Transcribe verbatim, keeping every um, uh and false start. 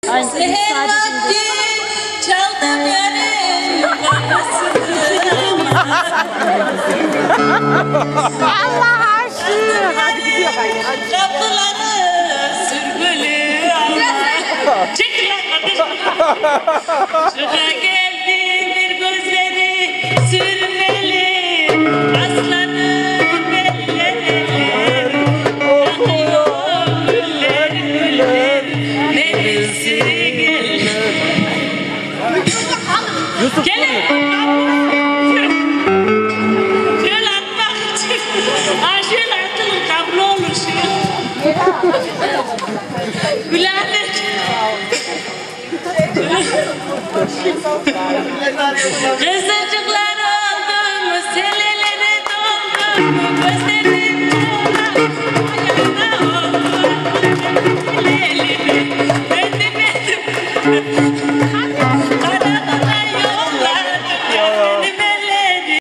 Seher vakti çaldım yarım Allah aşkına. Hadi gidiyor hayır. kapıları sürgülü çek lan kardeşim. Şurada geldi bir gözleri sürmeli aslanım eller yakıyor güller güller nefisi gel. Yusuf Gelin. Şöyle atmak için. Ha şöyle atılın kablo olur şey. Gülanet. Kızılcıklar oldu mu, selelere doldu mu, gözlerim yana oldu. Lelimi, bendim bendim.